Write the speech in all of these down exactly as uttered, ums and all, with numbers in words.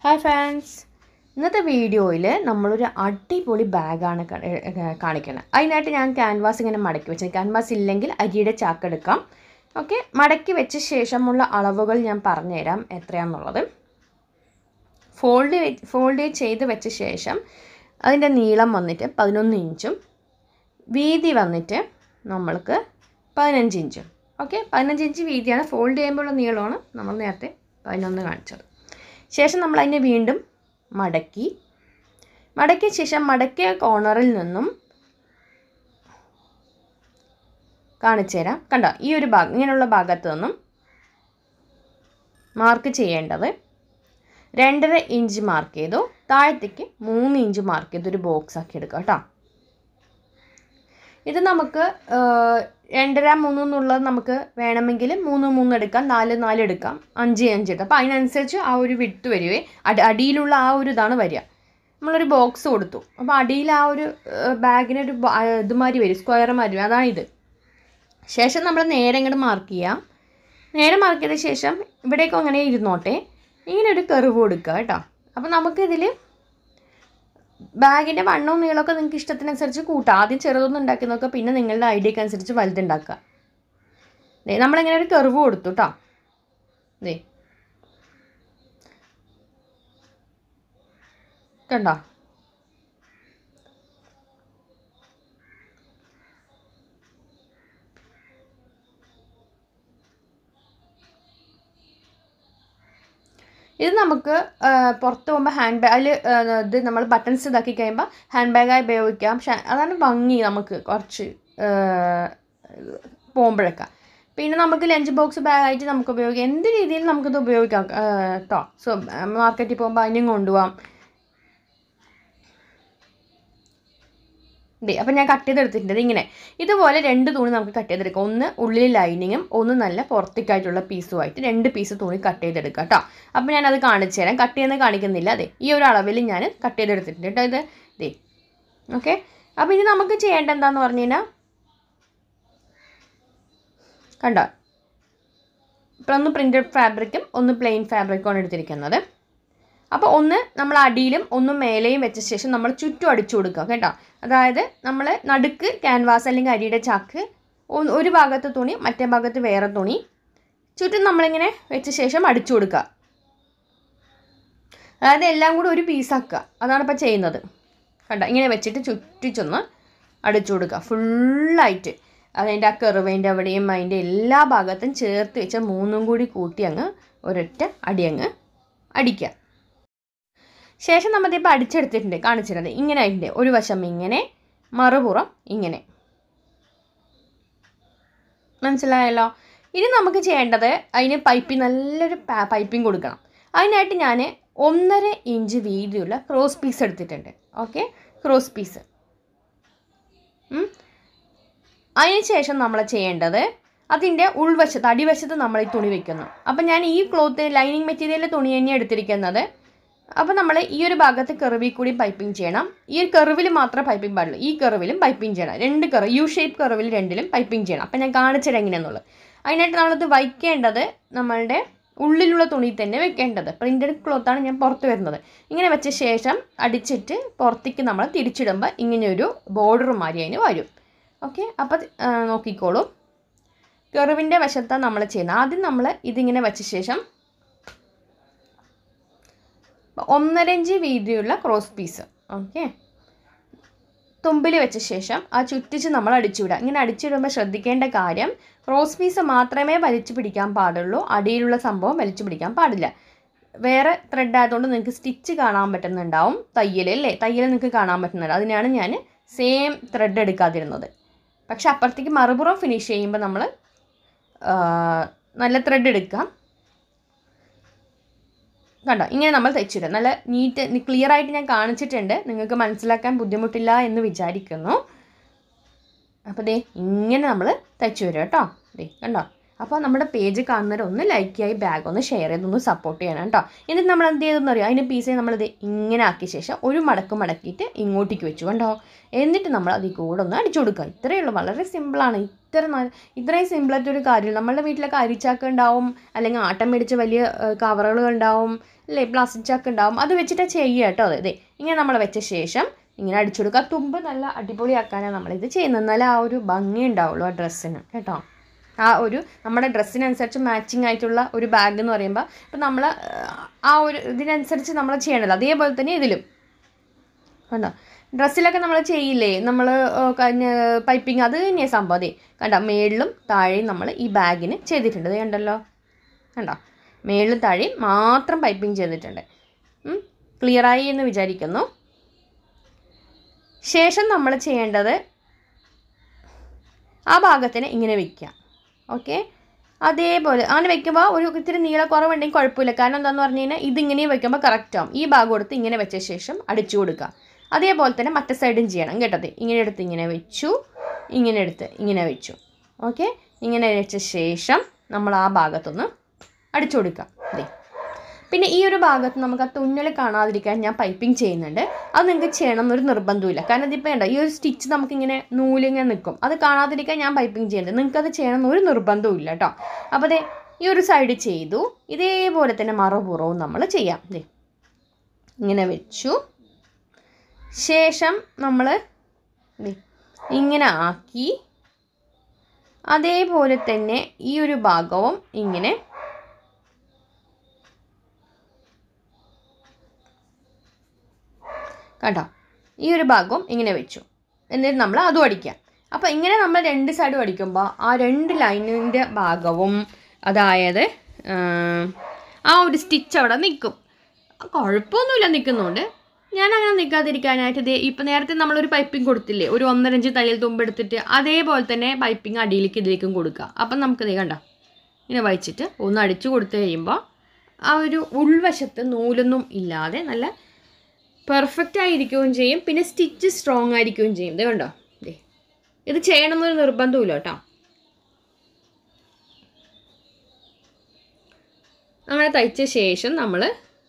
Hi friends, ഇന്നത്തെ വീഡിയോയിൽ നമ്മളൊരു അടിപൊളി ബാഗാണ് കാണിക്കുന്നത്. അതിനായിട്ട് ഞാൻ ക്യാൻവാസ് ഇങ്ങനെ മടക്കി വെച്ചത്. ക്യാൻവാസ് ഇല്ലെങ്കിൽ അരിയുടെ ചാക്കെടുക്കാം. ഓക്കെ, മടക്കി വെച്ച ശേഷമുള്ള അളവുകൾ ഞാൻ പറഞ്ഞുതരാം എത്രയാണെന്നുള്ളത്. ഫോൾഡ് ഫോൾഡ് ചെയ്ത് വെച്ച ശേഷം അതിൻ്റെ നീളം വന്നിട്ട് പതിനൊന്ന് ഇഞ്ചും വീതി വന്നിട്ട് നമ്മൾക്ക് പതിനഞ്ച് ഇഞ്ചും. ഓക്കെ, പതിനഞ്ച് ഇഞ്ച് വീതിയാണ്. ഫോൾഡ് ചെയ്യുമ്പോഴുള്ള നീളമാണ് നമ്മൾ നേരത്തെ പതിനൊന്ന് കാണിച്ചത്. ശേഷം നമ്മൾ അതിനെ വീണ്ടും മടക്കി മടക്കിയ ശേഷം മടക്കിയ കോർണറിൽ നിന്നും കാണിച്ചു തരാം. കണ്ടോ, ഈ ഒരു ഭാഗം ഇങ്ങനെയുള്ള ഭാഗത്ത് നിന്നും മാർക്ക് ചെയ്യേണ്ടത് രണ്ടര ഇഞ്ച് മാർക്ക് ചെയ്തു. താഴത്തേക്ക് മൂന്ന് ഇഞ്ച് മാർക്ക് ചെയ്ത് ഒരു ബോക്സ് ആക്കി എടുക്കാം കേട്ടോ. ഇത് നമുക്ക് രണ്ടര മൂന്ന് എന്നുള്ളത് നമുക്ക് വേണമെങ്കിൽ മൂന്ന് മൂന്ന് എടുക്കാം, നാല് നാല് എടുക്കാം, അഞ്ച് അഞ്ച് എടുക്കാം. അപ്പോൾ അതിനനുസരിച്ച് ആ ഒരു വിട്ട് വരുവേ. അടി അടിയിലുള്ള ആ ഒരു ഇതാണ് വരിക. നമ്മളൊരു ബോക്സ് കൊടുത്തു, അപ്പോൾ അടിയിൽ ആ ഒരു ബാഗിനൊരു ഇതുമാതിരി വരും, സ്ക്വയർ മാതിരി, അതാണ് ഇത്. ശേഷം നമ്മൾ നേരെ ഇങ്ങോട്ട് മാർക്ക് ചെയ്യാം. നേരെ മാർക്ക് ചെയ്ത ശേഷം ഇവിടേക്കും അങ്ങനെ ഇരുന്നോട്ടെ, ഇങ്ങനെ ഒരു കർവ് കൊടുക്കുക കേട്ടോ. അപ്പോൾ നമുക്കിതിൽ ബാഗിൻ്റെ വണ്ണവും നീളമൊക്കെ നിങ്ങൾക്ക് ഇഷ്ടത്തിനനുസരിച്ച് കൂട്ടാം. ആദ്യം ചെറുതൊന്നും ഉണ്ടാക്കി നോക്കുക, പിന്നെ നിങ്ങളുടെ ഐഡിയക്ക് അനുസരിച്ച് വലുതുണ്ടാക്കുക. ദേ നമ്മളിങ്ങനെ ഒരു കർവ് കൊടുത്തു കേട്ടോ. ദേ കണ്ടോ, ഇത് നമുക്ക് പുറത്ത് പോകുമ്പോൾ ഹാൻഡ് ബാഗിൽ ഇത് നമ്മൾ ബട്ടൺസ് ഇതാക്കി കഴിയുമ്പോൾ ഹാൻഡ് ബാഗായി ഉപയോഗിക്കാം. അതാണ് ഭംഗി നമുക്ക് കുറച്ച് പോകുമ്പോഴൊക്കെ. പിന്നെ നമുക്ക് ലഞ്ച് ബോക്സ് ബാഗായിട്ട് നമുക്ക് ഉപയോഗിക്കാം. എന്ത് രീതിയിൽ നമുക്കിത് ഉപയോഗിക്കാം കേട്ടോ. സോ മാർക്കറ്റിൽ പോകുമ്പോൾ അതിനും കൊണ്ടുപോകാം. ഇതേ അപ്പം ഞാൻ കട്ട് ചെയ്തെടുത്തിട്ടുണ്ട്. ഇങ്ങനെ ഇതുപോലെ രണ്ട് തുണി നമുക്ക് കട്ട് ചെയ്തെടുക്കാം. ഒന്ന് ഉള്ളിൽ ലൈനിങ്ങും ഒന്ന് നല്ല പുറത്തേക്കായിട്ടുള്ള പീസുമായിട്ട് രണ്ട് പീസ് തുണി കട്ട് ചെയ്തെടുക്കാം കേട്ടോ. അപ്പോൾ ഞാനത് കാണിച്ചു തരാം. കട്ട് ചെയ്യുന്നത് കാണിക്കുന്നില്ല. അതെ, ഈ ഒരു അളവിൽ ഞാൻ കട്ട് ചെയ്തെടുത്തിട്ടുണ്ട് കേട്ടോ. ഇത് ഇതേ ഓക്കെ. അപ്പോൾ ഇനി നമുക്ക് ചെയ്യേണ്ട എന്താണെന്ന് പറഞ്ഞു കഴിഞ്ഞാൽ, കണ്ടോ, ഇപ്പം ഒന്ന് പ്രിൻറ്റഡ് ഫാബ്രിക്കും ഒന്ന് പ്ലെയിൻ ഫാബ്രിക്കുമാണ് എടുത്തിരിക്കുന്നത്. അപ്പോൾ ഒന്ന് നമ്മൾ അടിയിലും ഒന്ന് മേലെയും വെച്ച ശേഷം നമ്മൾ ചുറ്റും അടിച്ചു കൊടുക്കുക കേട്ടോ. അതായത് നമ്മൾ നടുക്ക് ക്യാൻവാസ് അല്ലെങ്കിൽ അരിയുടെ ചാക്ക്, ഒരു ഭാഗത്ത് തുണി മറ്റേ ഭാഗത്ത് വേറെ തുണി, ചുറ്റും നമ്മളിങ്ങനെ വെച്ച ശേഷം അടിച്ചു കൊടുക്കുക. അതായത് എല്ലാം കൂടി ഒരു പീസാക്കുക. അതാണ് ഇപ്പോൾ ചെയ്യുന്നത്. കണ്ടോ, ഇങ്ങനെ വെച്ചിട്ട് ചുറ്റിച്ചൊന്ന് അടിച്ചു കൊടുക്കുക ഫുള്ളായിട്ട്. അതിൻ്റെ ആ കെറുവിൻ്റെ അവിടെയും അതിൻ്റെ എല്ലാ ഭാഗത്തും ചേർത്ത് വെച്ച മൂന്നും കൂടി കൂട്ടി അങ്ങ് ഒരൊറ്റ അടിയങ്ങ് അടിക്കുക. ശേഷം നമ്മളിപ്പോൾ അടിച്ചെടുത്തിട്ടുണ്ട്, കാണിച്ചിട്ടുണ്ട്. ഇങ്ങനെ ആയിട്ടുണ്ട്. ഒരു വശം ഇങ്ങനെ, മറുപുറം ഇങ്ങനെ. മനസ്സിലായല്ലോ. ഇനി നമുക്ക് ചെയ്യേണ്ടത് അതിന് പൈപ്പിംഗ്, നല്ലൊരു പൈപ്പിംഗ് കൊടുക്കണം. അതിനായിട്ട് ഞാൻ ഒന്നര ഇഞ്ച് വീതിയുള്ള ക്രോസ് പീസ് എടുത്തിട്ടുണ്ട്. Okay, cross piece. അതിന് ശേഷം നമ്മൾ ചെയ്യേണ്ടത് അതിൻ്റെ ഉൾവശത്ത് അടിവശത്ത് നമ്മൾ ഈ തുണി വയ്ക്കുന്നു. അപ്പം ഞാൻ ഈ ക്ലോത്ത് ലൈനിങ് മെറ്റീരിയലിൻ്റെ തുണി തന്നെയാണ് എടുത്തിരിക്കുന്നത്. അപ്പോൾ നമ്മൾ ഈ ഒരു ഭാഗത്ത് കെർവിൽ കൂടി പൈപ്പിംഗ് ചെയ്യണം. ഈ ഒരു കെർവിൽ മാത്രമേ പൈപ്പിംഗ് പാടുള്ളൂ. ഈ കെർവിലും പൈപ്പിംഗ് ചെയ്യണം. രണ്ട് കെർവ്, യു ഷേപ്പ് കെർവിൽ രണ്ടിലും പൈപ്പിംഗ് ചെയ്യണം. അപ്പം ഞാൻ കാണിച്ചിട്ട് എങ്ങനെയാണെന്നുള്ളത്. അതിനായിട്ട് നമ്മളത് വയ്ക്കേണ്ടത് നമ്മളുടെ ഉള്ളിലുള്ള തുണി തന്നെ വെക്കേണ്ടത്. പ്രിൻറ്റഡ് ക്ലോത്താണ് ഞാൻ പുറത്ത് വരുന്നത്. ഇങ്ങനെ വെച്ച ശേഷം അടിച്ചിട്ട് പുറത്തേക്ക് നമ്മൾ തിരിച്ചിടുമ്പോൾ ഇങ്ങനെയൊരു ബോർഡർ മാതിരി അതിന് വരും. ഓക്കെ, അപ്പോൾ നോക്കിക്കോളൂ. കെർവിൻ്റെ വശത്താണ് നമ്മൾ ചെയ്യുന്നത്. ആദ്യം നമ്മൾ ഇതിങ്ങനെ വെച്ച ശേഷം ഒന്നര ഇഞ്ച് വീതിയുള്ള ക്രോസ് പീസ്, ഓക്കെ, തുമ്പിൽ വെച്ച ശേഷം ആ ചുറ്റിച്ച് നമ്മൾ അടിച്ചുവിടുക. ഇങ്ങനെ അടിച്ചിടുമ്പോൾ ശ്രദ്ധിക്കേണ്ട കാര്യം, ക്രോസ് പീസ് മാത്രമേ വലിച്ചു പിടിക്കാൻ പാടുള്ളൂ. അടിയിലുള്ള സംഭവം വലിച്ചു പിടിക്കാൻ പാടില്ല. വേറെ ത്രെഡ് ആയതുകൊണ്ട് നിങ്ങൾക്ക് സ്റ്റിച്ച് കാണാൻ പറ്റുന്നുണ്ടാവും. തയ്യൽ അല്ലേ, തയ്യൽ നിങ്ങൾക്ക് കാണാൻ പറ്റുന്നുണ്ട്. അതിനാണ് ഞാൻ സെയിം ത്രെഡ് എടുക്കാതിരുന്നത്. പക്ഷെ അപ്പുറത്തേക്ക് മറുപുറം ഫിനിഷ് ചെയ്യുമ്പോൾ നമ്മൾ നല്ല ത്രെഡ് എടുക്കാം. കണ്ടോ, ഇങ്ങനെ നമ്മൾ തയ്ച്ചിടും. നല്ല നീറ്റ് ക്ലിയർ ആയിട്ട് ഞാൻ കാണിച്ചിട്ടുണ്ട്. നിങ്ങൾക്ക് മനസ്സിലാക്കാൻ ബുദ്ധിമുട്ടില്ല എന്ന് വിചാരിക്കുന്നു. അപ്പോൾ ദേ ഇങ്ങനെ നമ്മൾ തയ്ച്ചു വരും കേട്ടോ. ദേ കണ്ടോ. അപ്പോൾ നമ്മുടെ പേജ് കാണുന്നവർ ഒന്ന് ലൈക്ക് ചെയ്യായി ബാഗ് ഒന്ന് ഷെയർ ചെയ്തൊന്ന് സപ്പോർട്ട് ചെയ്യണം കേട്ടോ. എന്നിട്ട് നമ്മൾ എന്ത് ചെയ്തെന്ന് അറിയാം, അതിൻ്റെ പീസ് നമ്മളിത് ഇങ്ങനെ ആക്കിയ ശേഷം ഒരു മടക്ക് മടക്കിയിട്ട് ഇങ്ങോട്ടേക്ക് വെച്ചു കണ്ടോ. എന്നിട്ട് നമ്മൾ അതിൽ കൂടെ ഒന്ന് അടിച്ചു കൊടുക്കുക. ഇത്രയേ ഉള്ളൂ, വളരെ സിമ്പിളാണ്. ഇത്ര ഇത്രയും സിമ്പിളായിട്ടൊരു കാര്യം. നമ്മളുടെ വീട്ടിലൊക്കെ അരിച്ചാക്ക് ഉണ്ടാവും, അല്ലെങ്കിൽ ആട്ടം മേടിച്ച വലിയ കവറുകൾ ഉണ്ടാവും, അല്ലേ പ്ലാസ്റ്റിക് ചാക്ക് ഉണ്ടാവും, അത് വെച്ചിട്ട് ചെയ്യുക കേട്ടോ. അതെ അതെ ഇങ്ങനെ നമ്മൾ വെച്ച ശേഷം ഇങ്ങനെ അടിച്ചു കൊടുക്കുക. തുമ്പ് നല്ല അടിപൊളിയാക്കാനാണ് നമ്മളിത് ചെയ്യുന്നത്, എന്നാലേ ആ ഒരു ഭംഗി ഉണ്ടാവുള്ളൂ ആ ഡ്രസ്സിന് കേട്ടോ. ആ ഒരു നമ്മുടെ ഡ്രസ്സിനനുസരിച്ച് മാച്ചിങ് ആയിട്ടുള്ള ഒരു ബാഗ് എന്ന് പറയുമ്പോൾ ഇപ്പം നമ്മൾ ആ ഒരു ഇതിനനുസരിച്ച് നമ്മൾ ചെയ്യണമല്ലോ, അതേപോലെ തന്നെ ഇതിലും കണ്ടോ. ഡ്രസ്സിലൊക്കെ നമ്മൾ ചെയ്യില്ലേ, നമ്മൾ പൈപ്പിങ്, അത് തന്നെയാണ് സംഭവം. അതെ കണ്ടോ, മേളിലും താഴെയും നമ്മൾ ഈ ബാഗിന് ചെയ്തിട്ടുണ്ട്. അത് കണ്ടല്ലോ, കണ്ടോ മേളിലും താഴെയും മാത്രം പൈപ്പിങ് ചെയ്തിട്ടുണ്ട്. ക്ലിയറായി എന്ന് വിചാരിക്കുന്നു. ശേഷം നമ്മൾ ചെയ്യേണ്ടത് ആ ഭാഗത്തിന് ഇങ്ങനെ വയ്ക്കുക. ഓക്കെ, അതേപോലെ അങ്ങനെ വെക്കുമ്പോൾ ഒരു ഇത്തിരി നീളക്കുറവുണ്ടെങ്കിൽ കുഴപ്പമില്ല. കാരണം എന്താണെന്ന് പറഞ്ഞു കഴിഞ്ഞാൽ ഇതിങ്ങനെ വയ്ക്കുമ്പോൾ കറക്റ്റ് ആവും. ഈ ഭാഗം എടുത്ത് ഇങ്ങനെ വെച്ച ശേഷം അടിച്ചു കൊടുക്കുക. അതേപോലെ തന്നെ മറ്റേ സൈഡും ചെയ്യണം കേട്ടത്. ഇങ്ങനെ എടുത്ത് ഇങ്ങനെ വെച്ചു, ഇങ്ങനെ എടുത്ത് ഇങ്ങനെ വെച്ചു. ഓക്കെ, ഇങ്ങനെ വെച്ച ശേഷം നമ്മൾ ആ ഭാഗത്തൊന്ന് അടിച്ചു കൊടുക്കുക. അതെ, പിന്നെ ഈ ഒരു ഭാഗത്ത് നമുക്ക് ആ തുന്നൽ കാണാതിരിക്കാൻ ഞാൻ പൈപ്പിംഗ് ചെയ്യുന്നുണ്ട്. അത് നിങ്ങൾക്ക് ചെയ്യണം എന്നൊരു നിർബന്ധമില്ല. കാരണം ഇതിപ്പോൾ വേണ്ട, ഈ ഒരു സ്റ്റിച്ച് നമുക്കിങ്ങനെ നൂലിങ്ങനെ നിൽക്കും, അത് കാണാതിരിക്കാൻ ഞാൻ പൈപ്പിംഗ് ചെയ്യുന്നുണ്ട്. നിങ്ങൾക്കത് ചെയ്യണം എന്നൊരു നിർബന്ധവും ഇല്ല കേട്ടോ. അപ്പോൾ അതെ ഈ ഒരു സൈഡ് ചെയ്തു, ഇതേപോലെ തന്നെ മറുപുറവും നമ്മൾ ചെയ്യാം. അതെ ഇങ്ങനെ വെച്ചു ശേഷം നമ്മൾ ഇങ്ങനെ ആക്കി, അതേപോലെ തന്നെ ഈ ഒരു ഭാഗവും ഇങ്ങനെ കണ്ടോ, ഈ ഒരു ഭാഗവും ഇങ്ങനെ വെച്ചു. എന്നിട്ട് നമ്മൾ അതും അടിക്കാം. അപ്പോൾ ഇങ്ങനെ നമ്മൾ രണ്ട് സൈഡും അടിക്കുമ്പോൾ ആ രണ്ട് ലൈനിൻ്റെ ഭാഗവും, അതായത് ആ ഒരു സ്റ്റിച്ച് അവിടെ നിൽക്കും. കുഴപ്പമൊന്നുമില്ല നിൽക്കുന്നുണ്ട്. ഞാൻ അങ്ങനെ നിൽക്കാതിരിക്കാനായിട്ട് ഇതേ ഇപ്പം നേരത്തെ നമ്മളൊരു പൈപ്പിംഗ് കൊടുത്തില്ലേ, ഒരു ഒന്നരഞ്ച് തയ്യൽ തുമ്പെടുത്തിട്ട് അതേപോലെ തന്നെ പൈപ്പിംഗ് അടിയിലേക്ക് ഇതിലേക്കും കൊടുക്കുക. അപ്പം നമുക്കിത് കണ്ടോ ഇങ്ങനെ വായിച്ചിട്ട് ഒന്ന് അടിച്ചു കൊടുത്തു കഴിയുമ്പോൾ ആ ഒരു ഉൾവശത്ത് നൂലൊന്നും ഇല്ലാതെ നല്ല പെർഫെക്റ്റ് ആയിരിക്കുകയും ചെയ്യും. പിന്നെ സ്റ്റിച്ച് സ്ട്രോങ് ആയിരിക്കുകയും ചെയ്യും. ഇത് കണ്ടോ, ഇതേ ഇത് ചെയ്യണമെന്നൊരു നിർബന്ധമില്ല കേട്ടോ. അങ്ങനെ തയ്ച്ച ശേഷം നമ്മൾ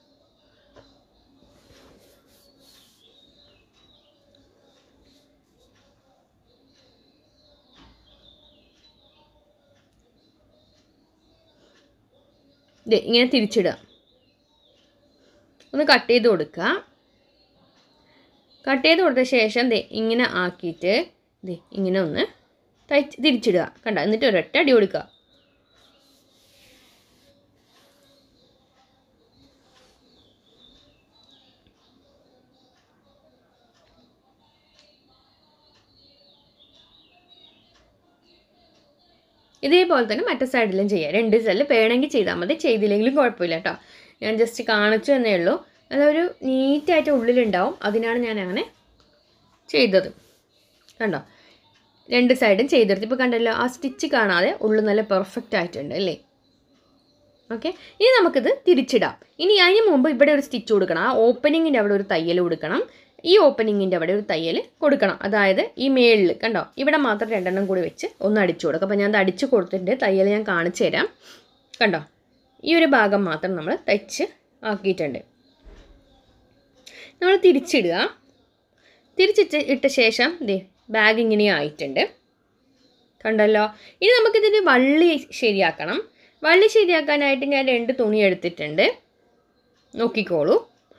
ഇതേ ഇങ്ങനെ തിരിച്ചിടുക. ഒന്ന് കട്ട് ചെയ്ത് കൊടുക്കുക. കട്ട് ചെയ്ത് കൊടുത്ത ശേഷം ദേ ഇങ്ങനെ ആക്കിയിട്ട് ദേ ഇങ്ങനെ ഒന്ന് തയ്ച്ച് തിരിച്ചിടുക. കണ്ടോ, എന്നിട്ട് ഒരൊറ്റ അടി കൊടുക്കുക. ഇതേപോലെ തന്നെ മറ്റേ സൈഡിലും ചെയ്യാം. രണ്ട് സൈഡിൽ വേണമെങ്കിൽ ചെയ്താൽ മതി, ചെയ്തില്ലെങ്കിലും കുഴപ്പമില്ല കേട്ടോ. ഞാൻ ജസ്റ്റ് കാണിച്ചു തന്നേ ഉള്ളൂ. അതൊരു നീറ്റായിട്ട് ഉള്ളിലുണ്ടാവും, അതിനാണ് ഞാൻ അങ്ങനെ ചെയ്തത്. കണ്ടോ, രണ്ട് സൈഡും ചെയ്തെടുത്ത് ഇപ്പോൾ കണ്ടല്ലോ, ആ സ്റ്റിച്ച് കാണാതെ ഉള്ളു നല്ല പെർഫെക്റ്റ് ആയിട്ടുണ്ട് അല്ലേ. ഓക്കെ, ഇനി നമുക്കിത് തിരിച്ചിടാം. ഇനി അതിന് മുമ്പ് ഇവിടെ ഒരു സ്റ്റിച്ച് കൊടുക്കണം. ആ ഓപ്പണിങ്ങിൻ്റെ അവിടെ ഒരു തയ്യൽ കൊടുക്കണം. ഈ ഓപ്പണിങ്ങിൻ്റെ അവിടെ ഒരു തയ്യൽ കൊടുക്കണം. അതായത് ഈ മേളിൽ കണ്ടോ, ഇവിടെ മാത്രം രണ്ടെണ്ണം കൂടി വെച്ച് ഒന്ന് അടിച്ചു കൊടുക്കും. അപ്പോൾ ഞാൻ അത് അടിച്ച് കൊടുത്തിട്ടുണ്ട്. തയ്യൽ ഞാൻ കാണിച്ചു തരാം. കണ്ടോ, ഈ ഒരു ഭാഗം മാത്രം നമ്മൾ തയ്ച്ച് ആക്കിയിട്ടുണ്ട്. നമ്മൾ തിരിച്ചിടുക. തിരിച്ചിട്ട് ഇട്ട ശേഷം ദേ ബാഗ് ഇങ്ങനെ ആയിട്ടുണ്ട്. കണ്ടല്ലോ. ഇനി നമുക്കിതിൻ്റെ വള്ളി ശരിയാക്കണം. വള്ളി ശരിയാക്കാനായിട്ട് ഞാൻ രണ്ട് തുണി എടുത്തിട്ടുണ്ട്. നോക്കിക്കോളൂ.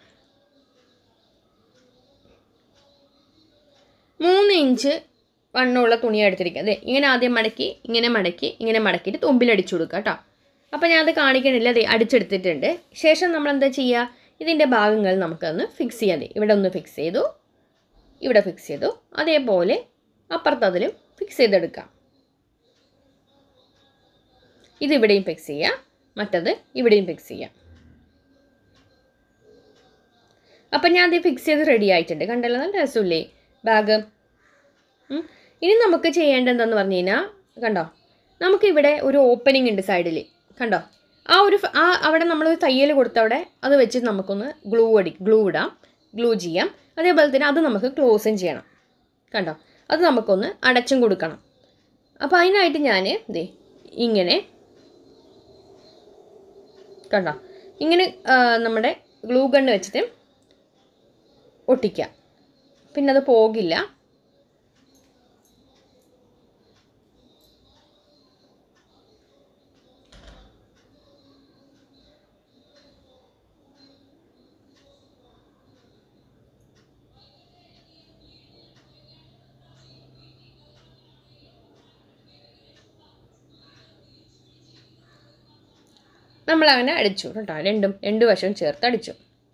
മൂന്ന് ഇഞ്ച് വണ്ണമുള്ള തുണി എടുത്തിരിക്കുക. അതെ ഇങ്ങനെ ആദ്യം മടക്കി ഇങ്ങനെ മടക്കി ഇങ്ങനെ മടക്കിയിട്ട് തുമ്പിലടിച്ചു കൊടുക്കുക കേട്ടോ. അപ്പോൾ ഞാനത് കാണിക്കണില്ല. അതെ അടിച്ചെടുത്തിട്ടുണ്ട്. ശേഷം നമ്മൾ എന്താ ചെയ്യുക, ഇതിൻ്റെ ഭാഗങ്ങൾ നമുക്കൊന്ന് ഫിക്സ് ചെയ്യാം. ഇവിടെ ഒന്ന് ഫിക്സ് ചെയ്തു, ഇവിടെ ഫിക്സ് ചെയ്തു, അതേപോലെ അപ്പുറത്തതിലും ഫിക്സ് ചെയ്തെടുക്കാം. ഇതിവിടെയും ഫിക്സ് ചെയ്യുക, മറ്റത് ഇവിടെയും ഫിക്സ് ചെയ്യാം. അപ്പം ഞാൻ അത് ഫിക്സ് ചെയ്ത് റെഡി ആയിട്ടുണ്ട്. കണ്ടല്ലോ, നല്ല രസമില്ലേ ബാഗ്. ഇനി നമുക്ക് ചെയ്യേണ്ടത് എന്താണെന്ന് പറഞ്ഞു കഴിഞ്ഞാൽ കണ്ടോ, നമുക്കിവിടെ ഒരു ഓപ്പണിംഗ് ഉണ്ട് സൈഡിൽ. കണ്ടോ, ആ ഒരു ആ അവിടെ നമ്മൾ തയ്യൽ കൊടുത്തവിടെ അത് വെച്ച് നമുക്കൊന്ന് ഗ്ലൂ അടി ഗ്ലൂ ഇടാം, ഗ്ലൂ ചെയ്യാം. അതേപോലെ തന്നെ അത് നമുക്ക് ക്ലോസും ചെയ്യണം. കണ്ടോ, അത് നമുക്കൊന്ന് അടച്ചും കൊടുക്കണം. അപ്പോൾ അതിനായിട്ട് ഞാൻ ദേ ഇങ്ങനെ കണ്ടോ, ഇങ്ങനെ നമ്മുടെ ഗ്ലൂ ഗണ്ണ് വെച്ചിട്ട് ഒട്ടിക്കാം. പിന്നെ അത് പോകില്ല. നമ്മളങ്ങനെ അടിച്ചു കേട്ടോ, രണ്ടും രണ്ട് വശവും ചേർത്ത് അടിച്ചു.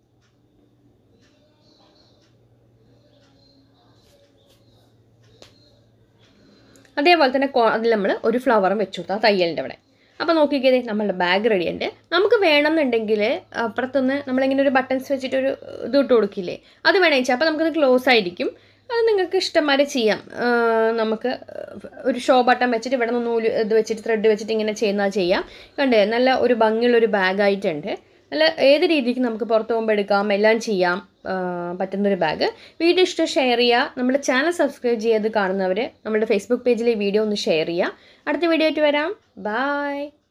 അതേപോലെ തന്നെ അതിൽ നമ്മൾ ഒരു ഫ്ലവറും വെച്ചു കൊടുത്തു ആ തയ്യലിൻ്റെ അവിടെ. അപ്പോൾ നോക്കിക്കേ നമ്മളുടെ ബാഗ് റെഡി ഉണ്ട്. നമുക്ക് വേണമെന്നുണ്ടെങ്കിൽ അപ്പുറത്തുനിന്ന് നമ്മളിങ്ങനെ ഒരു ബട്ടൺസ് വെച്ചിട്ടൊരു ഇത് ഇട്ട് കൊടുക്കില്ലേ, അത് വേണമെന്ന് വെച്ചാൽ അപ്പോൾ നമുക്കത് ക്ലോസ് ആയിരിക്കും. അത് നിങ്ങൾക്ക് ഇഷ്ടംമാതിരി ചെയ്യാം. നമുക്ക് ഒരു ഷോ ബട്ടൺ വെച്ചിട്ട് ഇവിടെ നിന്ന് നൂല് ഇത് വെച്ചിട്ട് ത്രെഡ് വെച്ചിട്ട് ഇങ്ങനെ ചെയ്യുന്നത് ചെയ്യാം. കണ്ടേ നല്ല ഒരു ഭംഗിയുള്ളൊരു ബാഗായിട്ടുണ്ട്. നല്ല ഏത് രീതിക്ക് നമുക്ക് പുറത്ത് പോകുമ്പോൾ എടുക്കാം, എല്ലാം ചെയ്യാം പറ്റുന്നൊരു ബാഗ്. വീഡിയോ ഇഷ്ടം ഷെയർ ചെയ്യുക. നമ്മുടെ ചാനൽ സബ്സ്ക്രൈബ് ചെയ്ത് കാണുന്നവർ നമ്മുടെ ഫേസ്ബുക്ക് പേജിൽ ഈ വീഡിയോ ഒന്ന് ഷെയർ ചെയ്യുക. അടുത്ത വീഡിയോ ആയിട്ട് വരാം. ബൈ.